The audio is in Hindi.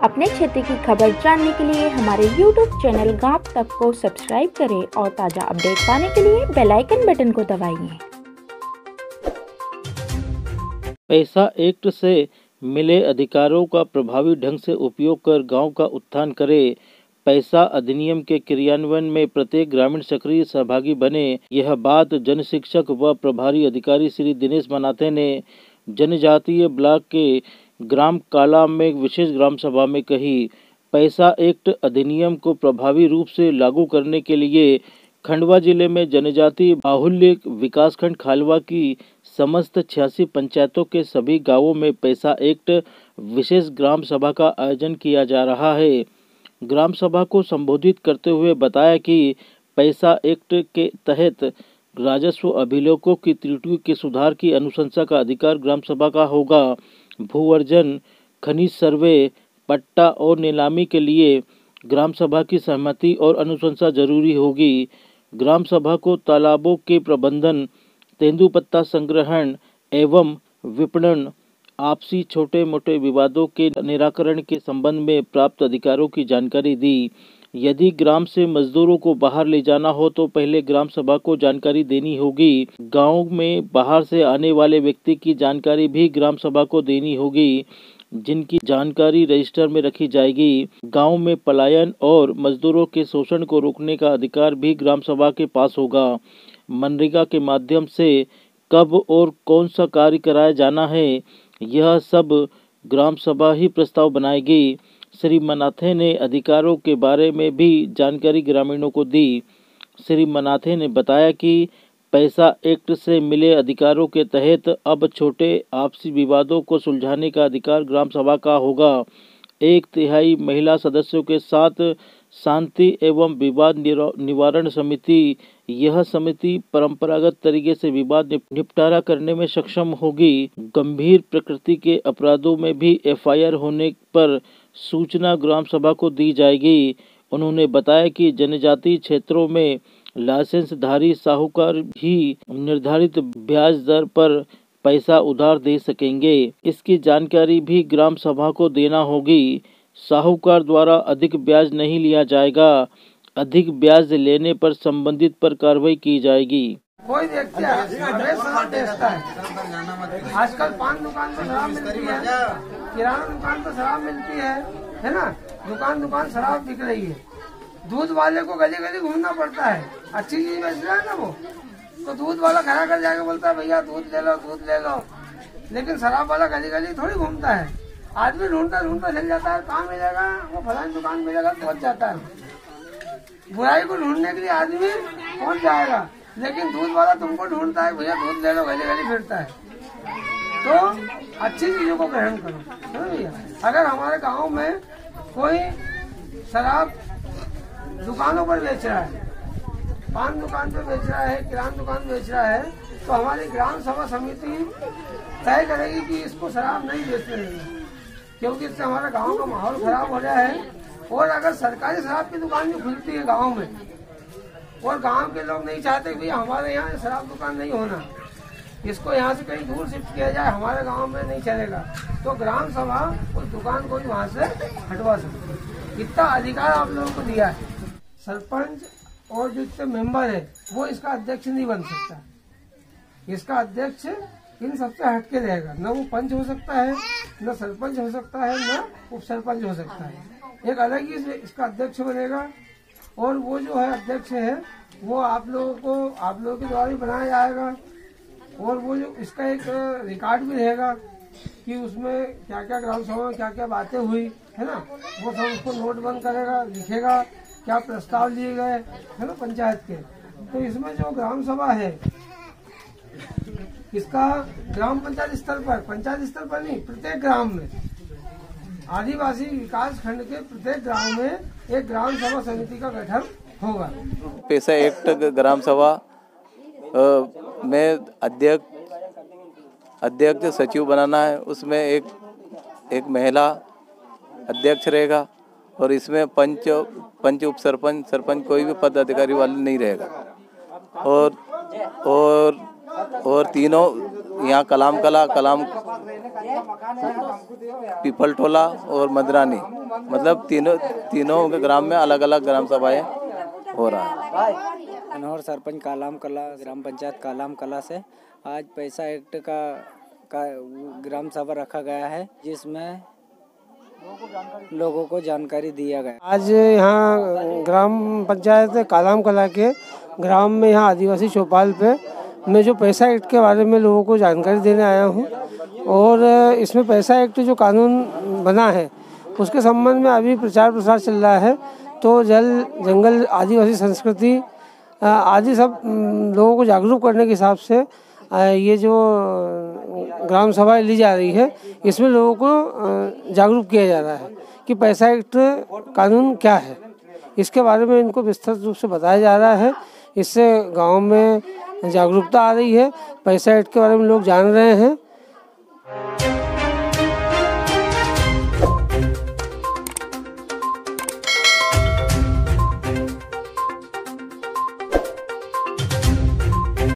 अपने क्षेत्र की खबर जानने के लिए हमारे YouTube चैनल गांव तक को सब्सक्राइब करें और ताज़ा अपडेट पाने के लिए बेल आइकन बटन को दबाइए। पैसा एक्ट से मिले अधिकारों का प्रभावी ढंग से उपयोग कर गांव का उत्थान करे। पैसा अधिनियम के क्रियान्वयन में प्रत्येक ग्रामीण सक्रिय सहभागी बने। यह बात जन शिक्षक व प्रभारी अधिकारी श्री दिनेश मनाथे ने जनजातीय ब्लॉक के ग्राम काला में विशेष ग्राम सभा में कही। पैसा एक्ट अधिनियम को प्रभावी रूप से लागू करने के लिए खंडवा जिले में जनजातीय बाहुल्य विकासखंड खालवा की समस्त 86 पंचायतों के सभी गांवों में पैसा एक्ट विशेष ग्राम सभा का आयोजन किया जा रहा है। ग्राम सभा को संबोधित करते हुए बताया कि पैसा एक्ट के तहत राजस्व अभिलेखों की त्रुटियों के सुधार की अनुशंसा का अधिकार ग्राम सभा का होगा। भू-अर्जन, खनिज सर्वे, पट्टा और नीलामी के लिए ग्राम सभा की सहमति और अनुशंसा जरूरी होगी। ग्राम सभा को तालाबों के प्रबंधन, तेंदुपत्ता संग्रहण एवं विपणन, आपसी छोटे मोटे विवादों के निराकरण के संबंध में प्राप्त अधिकारों की जानकारी दी। यदि ग्राम से मजदूरों को बाहर ले जाना हो तो पहले ग्राम सभा को जानकारी देनी होगी। गांव में बाहर से आने वाले व्यक्ति की जानकारी भी ग्राम सभा को देनी होगी, जिनकी जानकारी रजिस्टर में रखी जाएगी। गांव में पलायन और मजदूरों के शोषण को रोकने का अधिकार भी ग्राम सभा के पास होगा। मनरेगा के माध्यम से कब और कौन सा कार्य कराया जाना है, यह सब ग्राम सभा ही प्रस्ताव बनाएगी। श्री मनाथे ने अधिकारों के बारे में भी जानकारी ग्रामीणों को दी। श्री मनाथे ने बताया कि पैसा एक्ट से मिले अधिकारों के तहत अब छोटे आपसी विवादों को सुलझाने का अधिकार ग्राम सभा का होगा। 1/3 महिला सदस्यों के साथ शांति एवं विवाद निवारण समिति, यह समिति परंपरागत तरीके से विवाद निपटारा करने में सक्षम होगी। गंभीर प्रकृति के अपराधों में भी FIR होने पर सूचना ग्राम सभा को दी जाएगी। उन्होंने बताया कि जनजातीय क्षेत्रों में लाइसेंसधारी साहूकार भी निर्धारित ब्याज दर पर पैसा उधार दे सकेंगे। इसकी जानकारी भी ग्राम सभा को देना होगी। साहूकार द्वारा अधिक ब्याज नहीं लिया जाएगा। अधिक ब्याज लेने पर संबंधित पर कार्रवाई की जाएगी। कोई व्यक्ति शराब बेचता है। आजकल पान दुकान में शराब मिलती है, किराना दुकान पर शराब मिलती है ना। दुकान दुकान शराब बिक रही है। दूध वाले को गली गली घूमना पड़ता है। अच्छी चीज बेच रहा है ना वो, तो दूध वाला घर घर जाके बोलता है भैया दूध ले लो, दूध ले लो। लेकिन शराब वाला गली गली थोड़ी घूमता है। आदमी ढूंढता ढूंढता चल जाता है, कहाँ मिलेगा, वो फलानी दुकान मिलेगा, पहुंच जाता है। बुराई को ढूंढने के लिए आदमी पहुंच जाएगा, लेकिन दूध वाला तुमको ढूंढता है, भैया दूध ले लो, गली गली फिरता है। तो अच्छी चीजों को ग्रहण करो भैया। अगर हमारे गांव में कोई शराब दुकानों पर बेच रहा है, पान दुकान पे बेच रहा है, किराना दुकान बेच रहा है, तो हमारी ग्राम सभा समिति तय करेगी कि इसको शराब नहीं बेचने देंगे, क्योंकि इससे हमारे गांव का माहौल खराब हो रहा है। और अगर सरकारी शराब की दुकान भी खुलती है गांव में और गांव के लोग नहीं चाहते कि हमारे यहाँ शराब दुकान नहीं होना, इसको यहाँ से कहीं दूर शिफ्ट किया जाए, हमारे गांव में नहीं चलेगा, तो ग्राम सभा उस दुकान को भी वहाँ से हटवा सकती। इतना अधिकार आप लोगों को दिया है। सरपंच और जो मेंबर है वो इसका अध्यक्ष नहीं बन सकता। इसका अध्यक्ष इन सबसे हटके रहेगा। न वो पंच हो सकता है, न सरपंच हो सकता है, न उप सरपंच हो सकता है। एक अलग ही इसका अध्यक्ष बनेगा। और वो जो है अध्यक्ष है वो आप लोगों के द्वारा ही बनाया जाएगा। और वो जो इसका एक रिकॉर्ड भी रहेगा कि उसमें क्या क्या ग्राम सभा में क्या क्या बातें हुई है ना, वो सब उसको नोटबंद करेगा, लिखेगा क्या प्रस्ताव लिए गए है ना पंचायत के। तो इसमें जो ग्राम सभा है इसका ग्राम पंचायत स्तर पर, पंचायत स्तर पर नहीं, प्रत्येक ग्राम में, आदिवासी विकास खंड के प्रत्येक ग्राम में एक ग्राम सभा समिति का गठन होगा। पैसा एक्ट ग्राम सभा में अध्यक्ष सचिव बनाना है। उसमें एक महिला अध्यक्ष रहेगा और इसमें पंच उप सरपंच, सरपंच कोई भी पद अधिकारी वाले नहीं रहेगा। और तीनों यहाँ कलाम कला, कलाम पीपल टोला और मदरानी, मतलब तीनों के ग्राम में अलग अलग ग्राम सभाएं हो रहा है। मनोहर सरपंच कालाम कला, ग्राम पंचायत कालाम कला से आज पैसा एक्ट का ग्राम सभा रखा गया है, जिसमें लोगों को जानकारी दिया गया। आज यहाँ ग्राम पंचायत कालाम कला के ग्राम में यहाँ आदिवासी चौपाल पे मैं जो पैसा एक्ट के बारे में लोगों को जानकारी देने आया हूँ, और इसमें पैसा एक्ट जो कानून बना है उसके संबंध में अभी प्रचार प्रसार चल रहा है। तो जल जंगल आदिवासी संस्कृति आदि सब लोगों को जागरूक करने के हिसाब से ये जो ग्राम सभाएं ली जा रही है, इसमें लोगों को जागरूक किया जा रहा है कि पैसा एक्ट कानून क्या है, इसके बारे में इनको विस्तृत रूप से बताया जा रहा है। इससे गांव में जागरूकता आ रही है, पैसा एक्ट के बारे में लोग जान रहे हैं